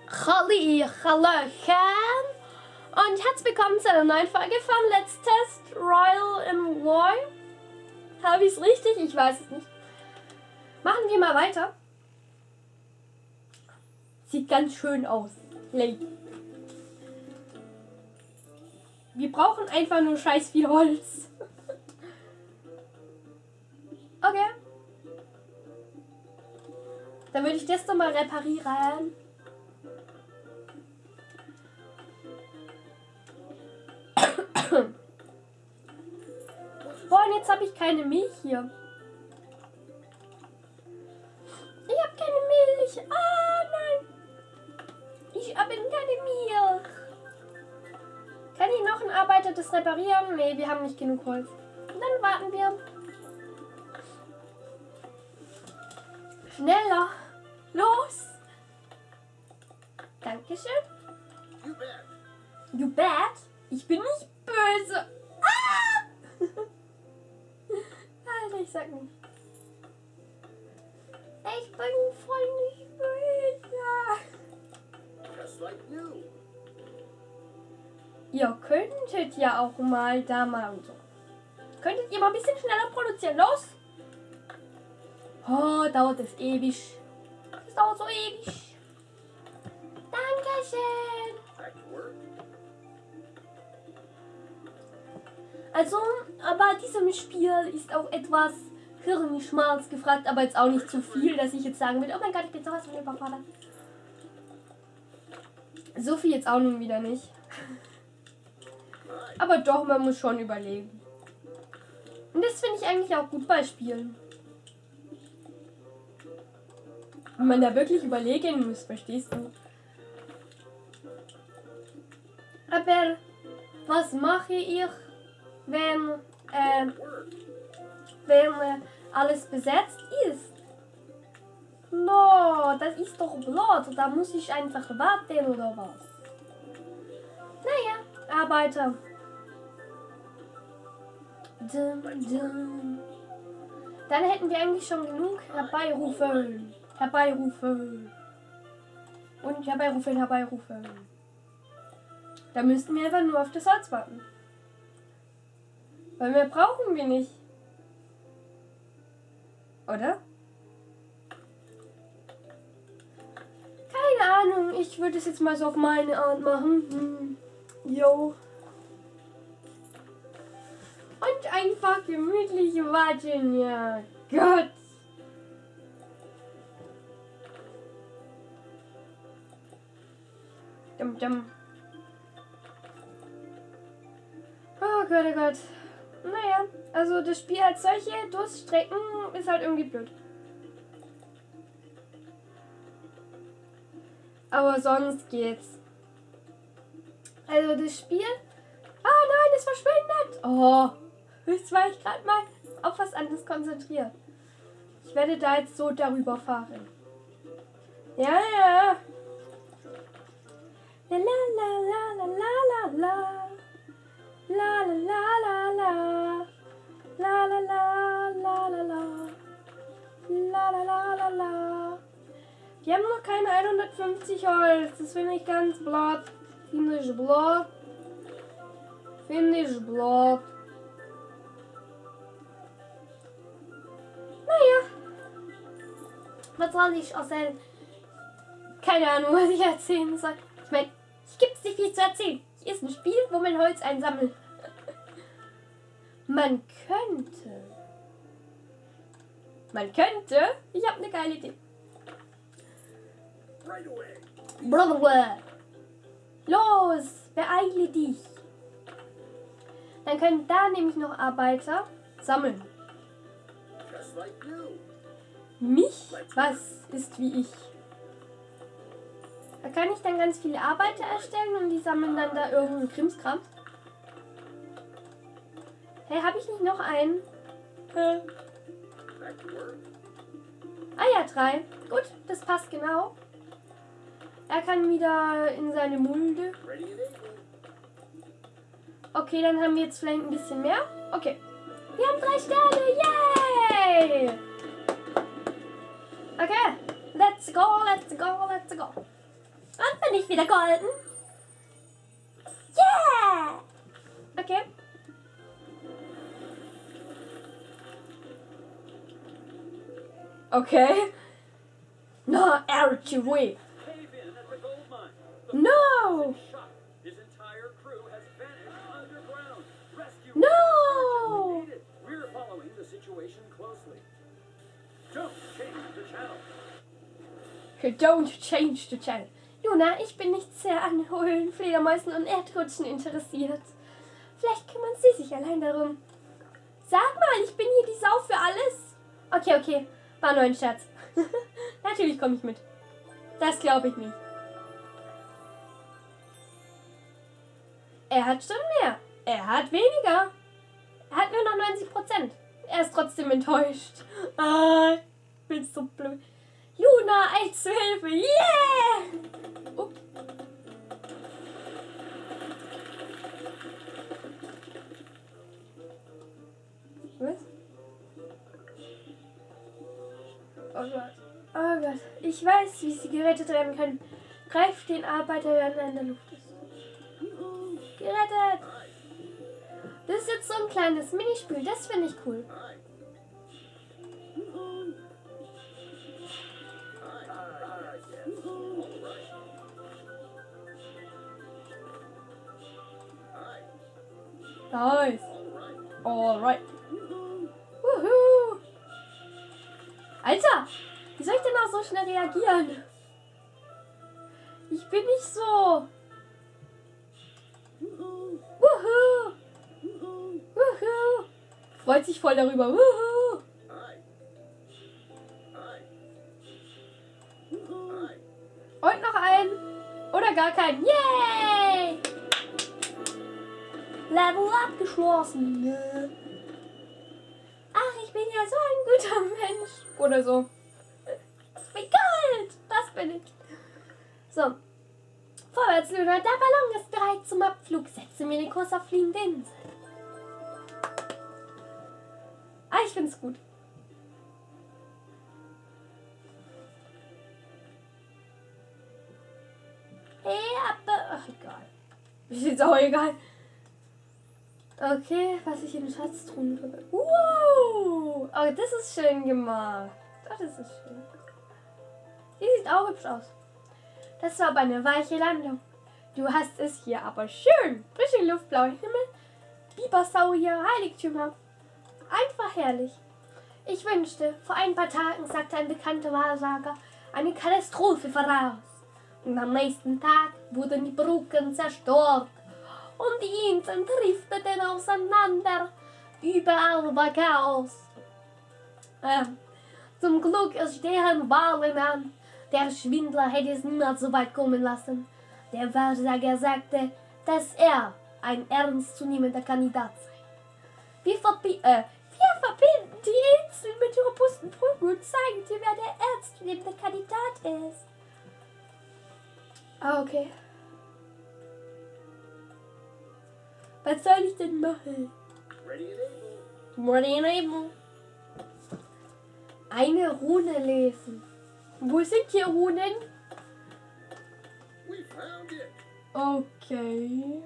Hallöchen und herzlich willkommen zu einer neuen Folge von Let's Test Royal in War. Habe ich es richtig? Ich weiß es nicht. Machen wir mal weiter. Sieht ganz schön aus. Wir brauchen einfach nur scheiß viel Holz. Okay. Dann würde ich das doch mal reparieren. Boah, und jetzt habe ich keine Milch hier. Ich habe keine Milch. Ah, nein. Ich habe keine Milch. Kann ich noch einen Arbeiter das reparieren? Nee, wir haben nicht genug Holz. Dann warten wir. Schneller. Los. Dankeschön. You bet. Ich bin nicht böse. Ah! Alter, ich sag nicht. Ich bin voll nicht böse. Ihr könntet ja auch mal da mal und so. Könntet ihr mal ein bisschen schneller produzieren? Los! Oh, dauert es ewig. Das dauert so ewig. Dankeschön. Also, aber diesem Spiel ist auch etwas Hirnschmalz gefragt, aber jetzt auch nicht zu viel, dass ich jetzt sagen will, oh mein Gott, ich bin sowas von überfordert. So viel jetzt auch nun wieder nicht. Aber doch, man muss schon überlegen. Und das finde ich eigentlich auch gut bei Spielen. Wenn man da wirklich überlegen muss, verstehst du? Aber was mache ich, wenn alles besetzt ist? No, das ist doch blöd. Da muss ich einfach warten oder was? Naja, Arbeiter. Dum, dum. Dann hätten wir eigentlich schon genug. Herbeirufen. Herbeirufen. Und herbeirufen, herbeirufen. Da müssten wir einfach nur auf das Holz warten. Weil mehr brauchen wir nicht. Oder? Keine Ahnung. Ich würde es jetzt mal so auf meine Art machen. Jo. Und einfach gemütlich warten. Ja, Gott. Dum, dum. Oh Gott, oh Gott. Naja, also das Spiel als solche Durststrecken ist halt irgendwie blöd. Aber sonst geht's. Also das Spiel... Ah nein, es verschwindet! Oh, jetzt war ich gerade mal auf was anderes konzentriert. Ich werde da jetzt so darüber fahren. Ja, ja. La la la la la la la. La la la la la. La la la la la la. La la la la la. Wir haben noch keine 150 Holz. Das finde ich ganz blöd. Finde ich blöd. Finde ich blöd. Naja. Was soll ich erzählen? Keine Ahnung, was ich erzählen soll. Ich meine, es gibt nicht viel zu erzählen. Hier ist ein Spiel, wo man Holz einsammelt. Man könnte. Ich habe eine geile Idee. Blablabla. Los, beeile dich. Dann können da nämlich noch Arbeiter sammeln. Mich? Was ist wie ich? Da kann ich dann ganz viele Arbeiter erstellen und die sammeln dann da irgendeinen Krimskram. Hey, habe ich nicht noch einen? Ah ja, 3. Gut, das passt genau. Er kann wieder in seine Mulde. Okay, dann haben wir jetzt vielleicht ein bisschen mehr. Okay. Wir haben 3 Sterne. Yay! Okay. Let's go, let's go, let's go. Und ich wieder golden? Yeah! Okay. Okay. No, RTW. No! No! We're following the situation closely. Don't change the channel. Don't change the channel. Luna, ich bin nicht sehr an Höhlen, Fledermäusen und Erdrutschen interessiert. Vielleicht kümmern Sie sich allein darum. Sag mal, ich bin hier die Sau für alles. Okay, okay. War nur ein Scherz. Natürlich komme ich mit. Das glaube ich nicht. Er hat schon mehr. Er hat weniger. Er hat nur noch 90%. Er ist trotzdem enttäuscht. Ah, ich bin so blöd. Luna, eins zu Hilfe. Yeah! Ups. Was? Oh Gott. Oh Gott. Ich weiß, wie sie gerettet werden können. Greift den Arbeiter, wenn er in der Luft ist. Gerettet! Das ist jetzt so ein kleines Minispiel. Das finde ich cool. Nice. Alright. Wuhu. Alter, wie soll ich denn auch so schnell reagieren? Ich bin nicht so. Wuhu. Wuhu. Freut sich voll darüber. Wuhu. Und noch einen. Oder gar keinen. Yay! Level abgeschlossen. Ach, ich bin ja so ein guter Mensch. Oder so. Wie Gold. Das bin ich. So. Vorwärts, Luna. Der Ballon ist bereit zum Abflug. Setze mir den Kurs auf Fliegendienst. Ah, ich find's gut. Hey, ach, egal. Ist jetzt auch egal. Okay, was ich in den Schatztruhen drücke. Wow! Oh, das ist schön gemacht. Oh, das ist schön. Die sieht auch hübsch aus. Das war aber eine weiche Landung. Du hast es hier aber schön. Frische Luft, blauer Himmel, Bibersaurier, Heiligtümer. Einfach herrlich. Ich wünschte, vor ein paar Tagen sagte ein bekannter Wahrsager eine Katastrophe voraus. Und am nächsten Tag wurden die Brücken zerstört. Und die Inseln drifteten auseinander. Überall war Chaos. Zum Glück ist deren Wahlen an. Der Schwindler hätte es niemals so weit kommen lassen. Der Wahrsager sagte, dass er ein ernstzunehmender Kandidat sei. Wir verbinden die Inseln mit robusten Brücken und zeigen dir, wer der ernstzunehmende Kandidat ist. Ah, okay. Was soll ich denn machen? Ready and able. Eine Rune lesen. Wo sind hier Runen? Okay.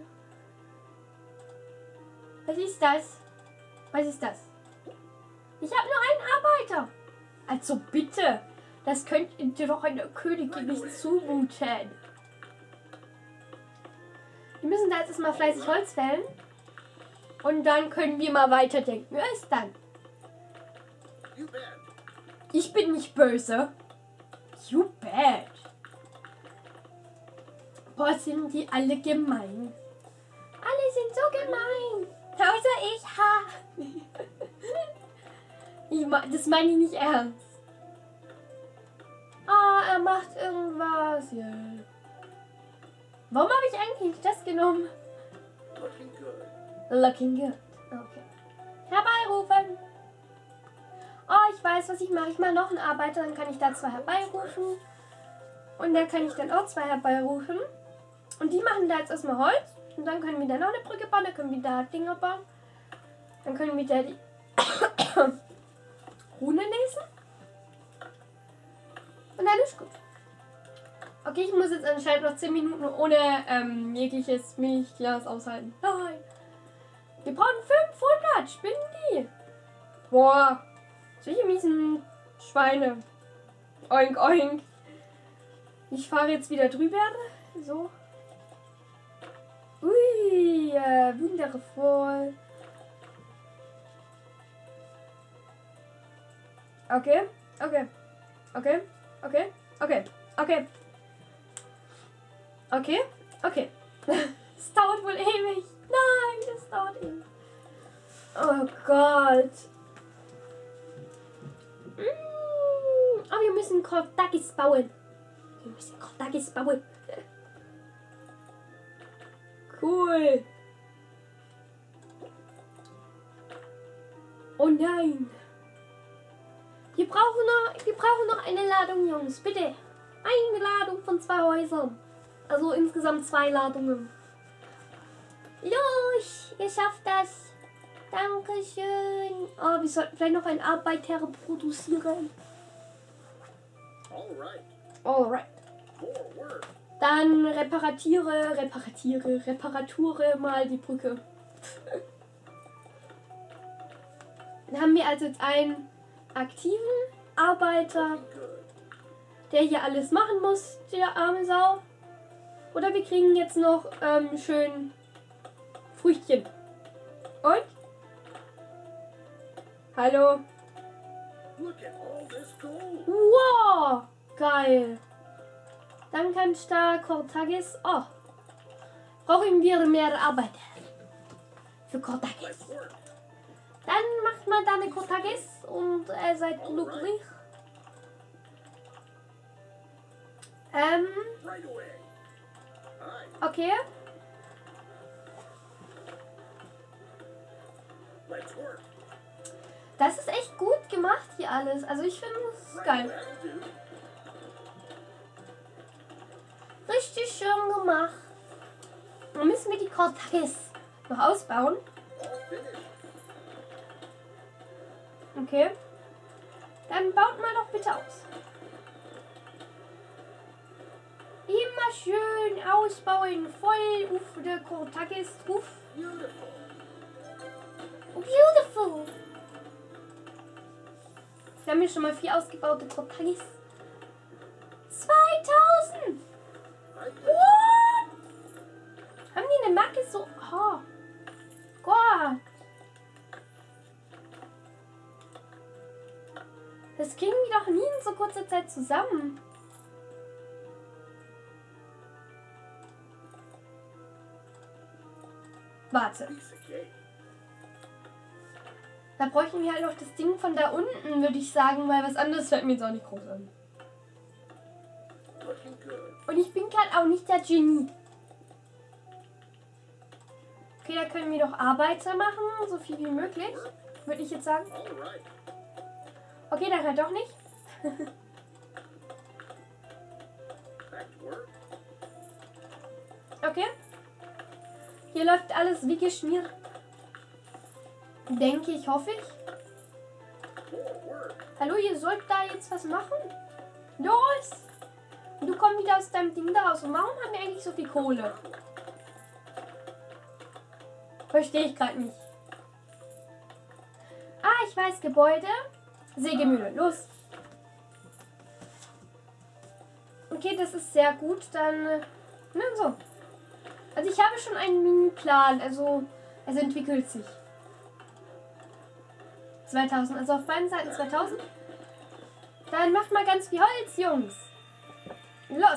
Was ist das? Was ist das? Ich habe nur einen Arbeiter. Also bitte. Das könnt ihr doch einer Königin nicht zumuten. Wir müssen da jetzt erstmal fleißig Holz fällen. Und dann können wir mal weiterdenken. Wer ist dann? Ich bin nicht böse. You bad. Boah, sind die alle gemein. Alle sind so gemein. Außer ich. Ha. Das meine ich nicht ernst. Ah, er macht irgendwas. Yeah. Warum habe ich eigentlich das genommen? Looking good. Okay. Herbeirufen. Oh, ich weiß, was ich mache. Ich mache noch einen Arbeiter, dann kann ich da 2 herbeirufen. Und dann kann ich dann auch 2 herbeirufen. Und die machen da jetzt erstmal Holz. Und dann können wir da noch eine Brücke bauen. Dann können wir da Dinger bauen. Dann können wir da die Rune lesen. Und dann ist gut. Okay, ich muss jetzt anscheinend noch 10 Minuten ohne jegliches Milchglas aushalten. Nein. Wir brauchen 500. Spinnen die? Boah. Solche miesen Schweine. Oink, oink. Ich fahre jetzt wieder drüber. So. Ui, wundervoll. Okay, okay, okay, okay, okay, okay. Okay, okay. Es dauert wohl ewig. Nein, das dauert ewig. Oh Gott. Oh, wir müssen Kordakis bauen. Wir müssen Kordakis bauen. Cool. Oh nein. Wir brauchen noch eine Ladung, Jungs. Bitte. Eine Ladung von 2 Häusern. Also insgesamt 2 Ladungen. Los, ihr schafft das. Dankeschön. Oh, wir sollten vielleicht noch einen Arbeiter produzieren. Alright. Dann reparature mal die Brücke. Dann haben wir also jetzt einen aktiven Arbeiter, der hier alles machen muss, der arme Sau. Oder wir kriegen jetzt noch schön Früchtchen. Und? Hallo? Wow! Geil. Dann kann ich da Kordakis. Oh. Brauchen wir mehr Arbeiter. Für Kordakis. Dann macht man da eine Kordakis und seid glücklich. Okay. Das ist echt gut gemacht hier alles. Also ich finde es geil. Richtig schön gemacht. Dann müssen wir die Kordakis noch ausbauen. Okay. Dann baut mal doch bitte aus. Immer schön ausbauen. Voll auf der Kordakis drauf. Beautiful. Wir haben hier schon mal 4 ausgebaute Kordakis. 2000! What? Haben die eine Marke so... Oh Gott. Das kriegen die doch nie in so kurzer Zeit zusammen. Warte. Da bräuchten wir halt noch das Ding von da unten, würde ich sagen, weil was anderes fällt mir jetzt auch nicht groß an. Und ich bin gerade auch nicht der Genie. Okay, da können wir doch Arbeiter machen, so viel wie möglich, würde ich jetzt sagen. Okay, dann halt doch nicht. Okay. Hier läuft alles wie geschmiert. Denke ich, hoffe ich. Hallo, ihr sollt da jetzt was machen? Los! Du kommst wieder aus deinem Ding da raus. Und warum haben wir eigentlich so viel Kohle? Verstehe ich gerade nicht. Ah, ich weiß, Gebäude. Sägemühle, los. Okay, das ist sehr gut. Dann, na so. Also ich habe schon einen Mini-Plan. Also, es entwickelt sich. 2000, also auf beiden Seiten 2000. Dann macht mal ganz viel Holz, Jungs. Los.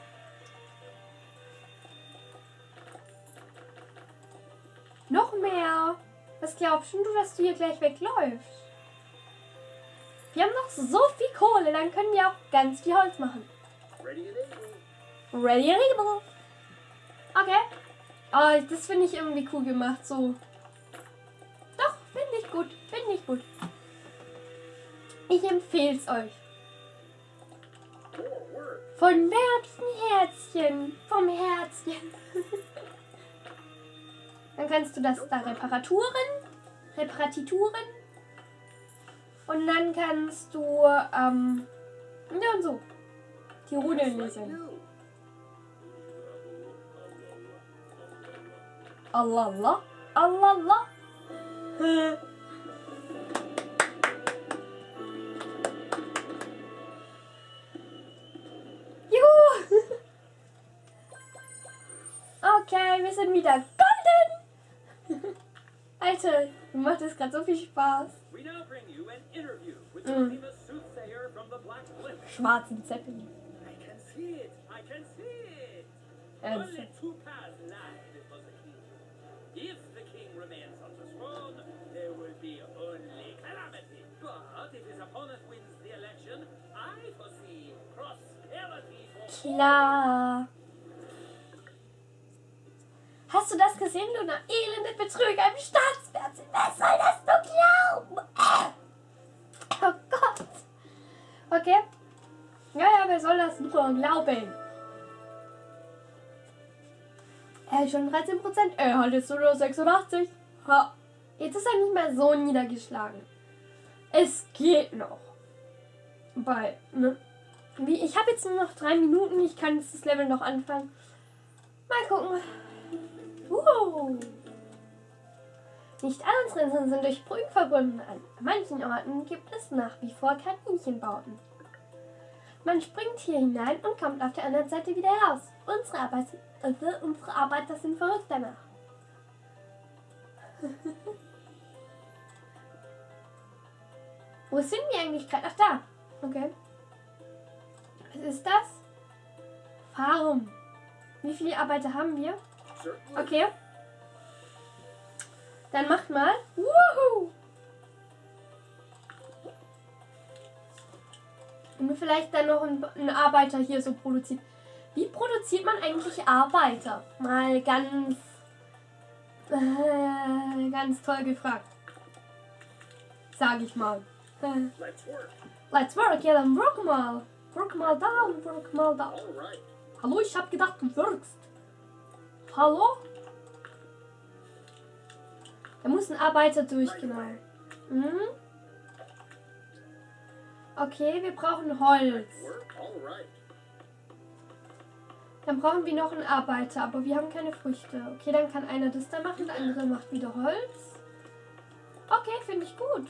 Noch mehr. Was glaubst du, dass du hier gleich wegläufst? Wir haben noch so viel Kohle, dann können wir auch ganz viel Holz machen. Ready and able. Okay. Oh, das finde ich irgendwie cool gemacht, so. Doch, finde ich gut, finde ich gut. Ich empfehle es euch. Von Herzen, Herzchen, vom Herzchen. Dann kannst du das da reparaturen. Und dann kannst du, ja und so, die Runen lesen. Allah, Allah. Allah, Allah. Juhu. Okay, wir sind wieder golden. Alter, mir macht das gerade so viel Spaß. We now bring you an interview with the famous soothsayer from the Black Glyph. Schwarzen Zeppelin. I can see it. I can see it. Ernst. Only two paths lie before the king. If the king remains on the throne, there will be only calamity. But if his opponent wins the election, I foresee prosperity for Klar. Hast du das gesehen, du elende Betrüger im Staatsfernsehen? Wer soll das nur glauben? Oh Gott. Okay. Ja, wer soll das nur glauben? Schon 13%. Halt jetzt nur 86. Ha. Jetzt ist er nicht mehr so niedergeschlagen. Es geht noch. Weil, ne? Ich habe jetzt nur noch 3 Minuten. Ich kann jetzt das Level noch anfangen. Mal gucken. Nicht alle unsere Inseln sind durch Brücken verbunden. An manchen Orten gibt es nach wie vor Kaninchenbauten. Man springt hier hinein und kommt auf der anderen Seite wieder raus. Unsere Arbeiter sind verrückt danach. Wo sind wir eigentlich gerade? Ach, da. Okay. Was ist das? Farm. Wie viele Arbeiter haben wir? Okay. Dann macht mal. Wuhu! Und vielleicht dann noch ein Arbeiter hier so produziert. Wie produziert man eigentlich Arbeiter? Mal ganz toll gefragt. Sag ich mal. Let's work. Let's work. Ja, dann work mal. Work mal da und work mal da. All right. Hallo, ich hab gedacht, du wirkst. Hallo? Da muss ein Arbeiter durch, genau. Mhm. Okay, wir brauchen Holz. Work. All right. Dann brauchen wir noch einen Arbeiter, aber wir haben keine Früchte. Okay, dann kann einer das da machen, der andere macht wieder Holz. Okay, finde ich gut.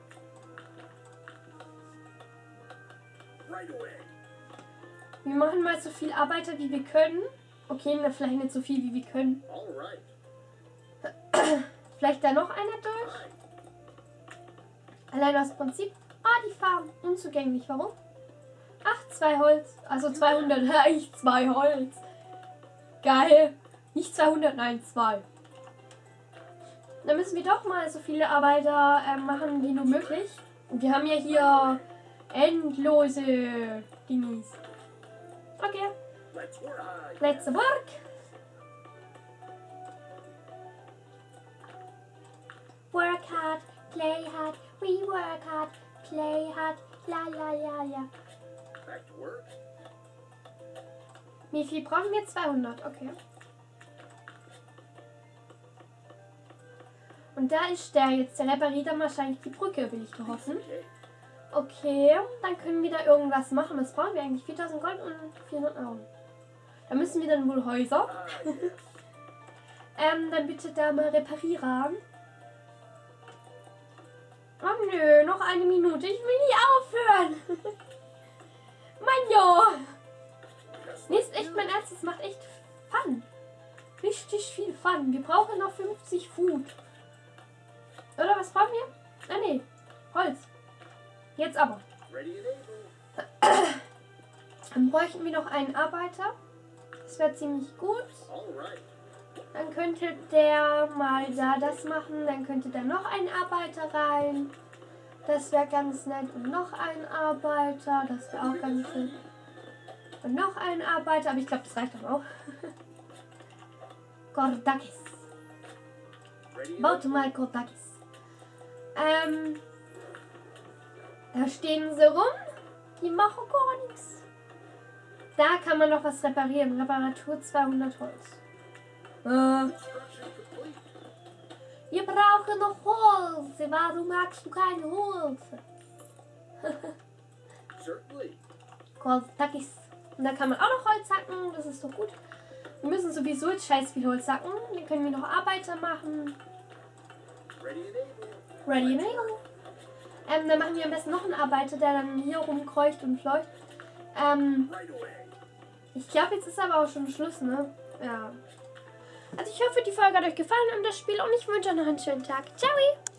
Right away. Wir machen mal so viel Arbeiter, wie wir können. Okay, na, vielleicht nicht so viel, wie wir können. All right. Vielleicht da noch einer durch. Right. Allein aus Prinzip. Ah, die Farm. Unzugänglich. Warum? Ach, 2 Holz. Also 200. Ja, ich 2 Holz. Geil. Nicht 200, nein, 2. Dann müssen wir doch mal so viele Arbeiter machen, wie nur möglich. Und wir haben ja hier endlose Dingies. Okay. Let's work. Let's work. Work hard, play hard, we work hard, play hard, la la la la. Back to work. Wie viel brauchen wir? 200, okay. Und da ist der jetzt. Der repariert dann wahrscheinlich die Brücke, will ich hoffen. Okay. Okay, dann können wir da irgendwas machen. Was brauchen wir eigentlich? 4000 Gold und 400 Euro. Da müssen wir dann wohl Häuser. Yes. Dann bitte da mal reparieren. Oh nö, noch 1 Minute. Ich will nie aufhören. Mann, jo. Nee, ist echt mein Ernst. Das macht echt Fun. Richtig viel Fun. Wir brauchen noch 50 Food. Oder was brauchen wir? Ah, nee. Holz. Jetzt aber. Ready and able. Dann bräuchten wir noch einen Arbeiter. Das wäre ziemlich gut. All right. Dann könnte der mal da das machen. Dann könnte da noch ein Arbeiter rein. Das wäre ganz nett. Und noch ein Arbeiter. Das wäre auch ganz nett. Und noch ein Arbeiter. Aber ich glaube, das reicht doch auch. Kordakis. Ready and Baut mal Kordakis. Da stehen sie rum. Die machen gar nichts. Da kann man noch was reparieren. Reparatur 200 Holz. construction complete. Wir brauchen noch Holz. Warum magst du kein Holz? Certainly. Kordakis. Und da kann man auch noch Holz hacken. Das ist doch gut. Wir müssen sowieso jetzt scheiß viel Holz sacken. Dann können wir noch Arbeiter machen. Ready and able. Dann machen wir am besten noch einen Arbeiter, der dann hier rumkreucht und fleucht. Ich glaube, jetzt ist aber auch schon Schluss, ne? Ja. Also ich hoffe, die Folge hat euch gefallen und das Spiel und ich wünsche euch noch einen schönen Tag. Ciao!